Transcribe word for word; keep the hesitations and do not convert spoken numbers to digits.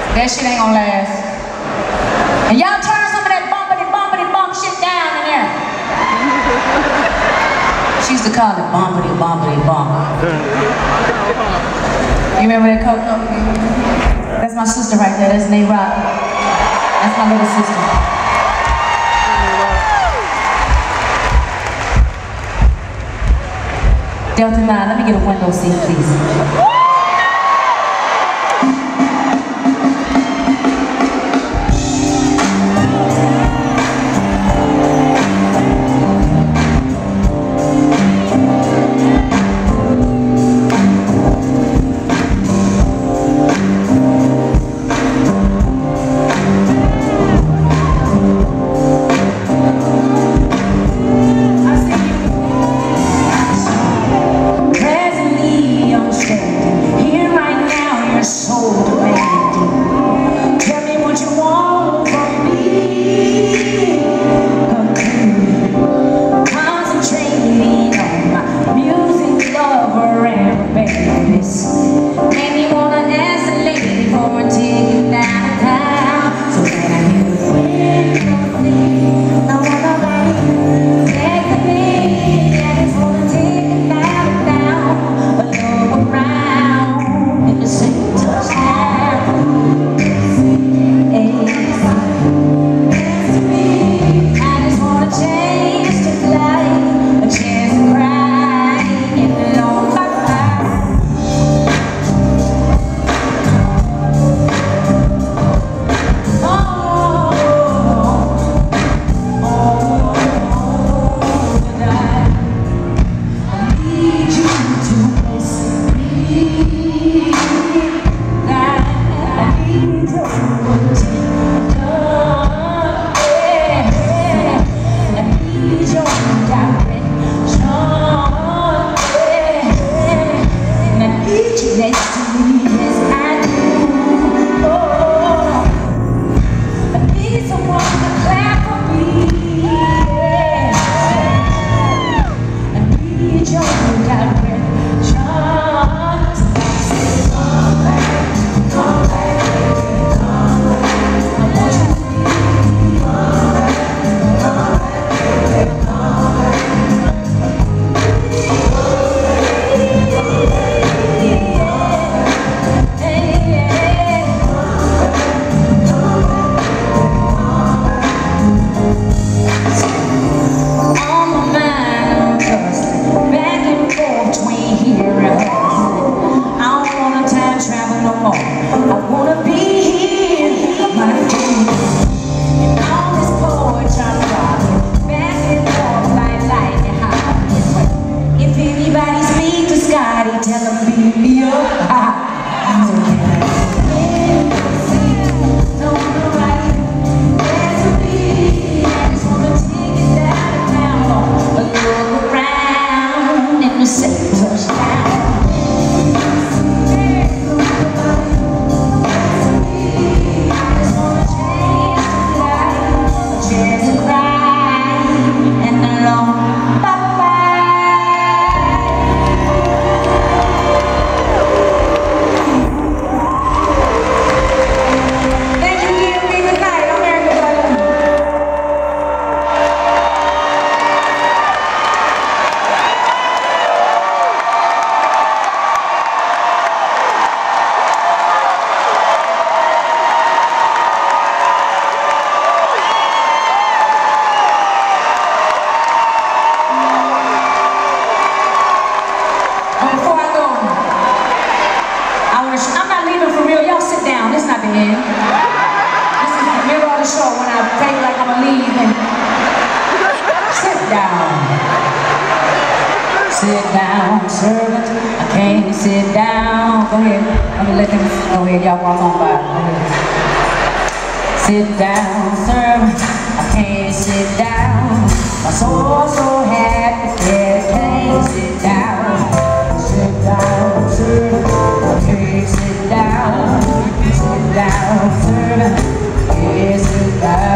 That shit ain't gonna last. And y'all turn some of that bumpity bumpity bump shit down in there. She used to call it bumpity bumpity bump. You remember that Coco? That's my sister right there. That's Nate Rock. That's my little sister. Delta nine, let me get a window seat, please. Sit down, servant, I can't sit down. Go ahead, I'm gonna let them go ahead, y'all walk on by. Go ahead. Sit down, servant, I can't sit down. My soul's so happy, yeah, I can't sit down. Sit down, servant, I can't sit down. Sit down, servant, yeah, sit down.